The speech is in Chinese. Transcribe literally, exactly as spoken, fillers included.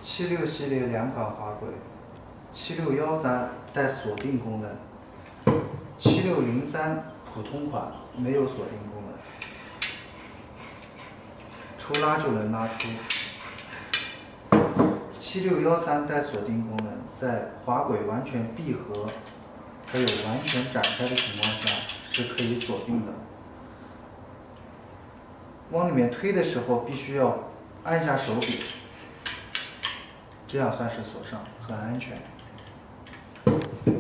七六系列两款滑轨，七六幺三带锁定功能，七六零三普通款没有锁定功能，抽拉就能拉出。七六幺三带锁定功能，在滑轨完全闭合还有完全展开的情况下是可以锁定的。往里面推的时候必须要按下手柄，这样算是锁上，很安全。